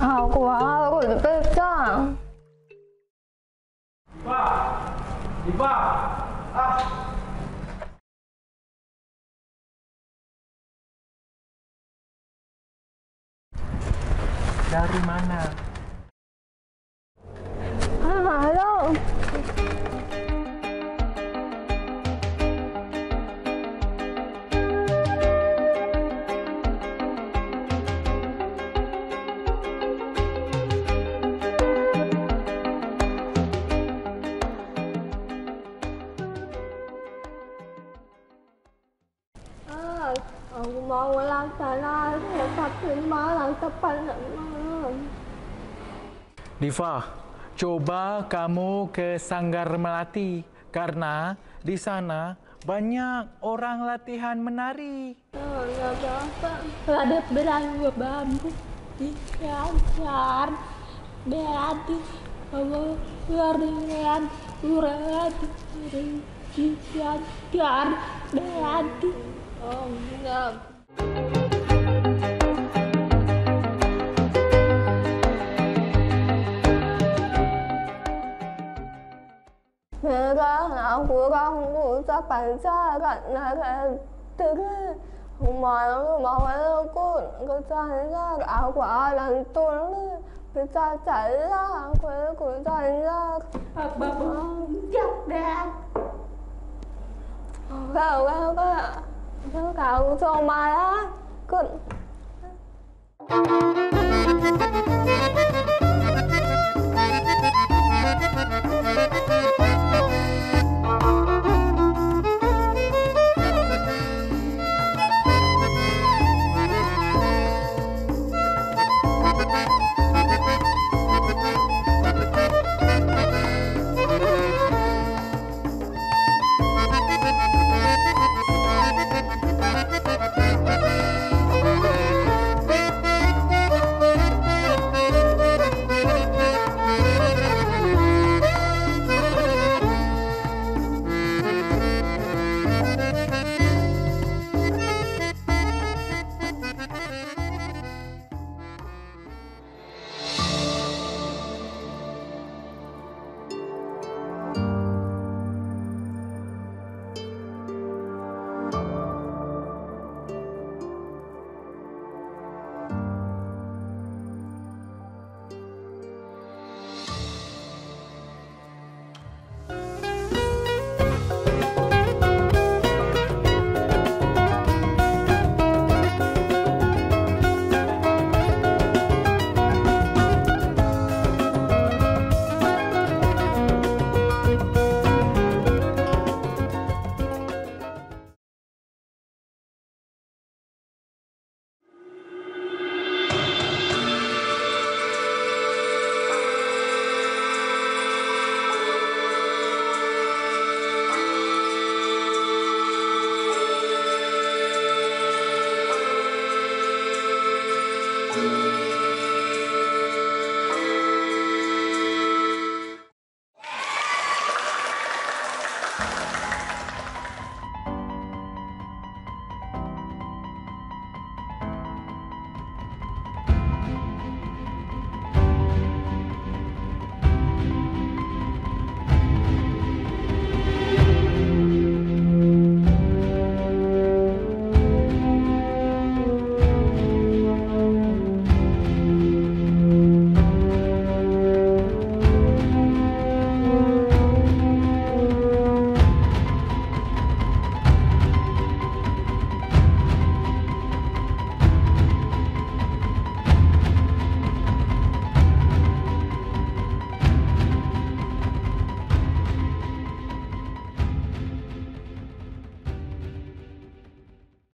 Aku harus pegang. Diva, dari mana? Halo. Aku mau laksana tapi malang tepat. Diva, coba kamu ke Sanggar Melati karena di sana banyak orang latihan menari. Nggak apa-apa. Ada berani bambu di kacar. Berarti kalau berian urat di kacar. Berarti oh enggak. Sekarang aku rambut pancaran terus malu aku kecantik aku alam tulis bisa jalan aku cantik apa banyak deh kau sama ya kun